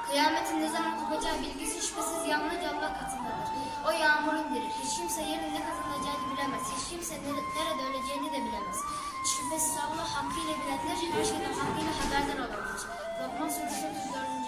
Kıyametin ne zaman kopacağı bilgisi şüphesiz yalnızca Allah katındadır. O yağmur indirir. Hiç kimse yarın ne kazanacağını bilemez. Hiç kimse nerede öleceğini de bilemez. Şüphesiz Allah hakkıyla bilenler her şeyden hakkıyla haberdar olanlar. Lokman Suresi 34.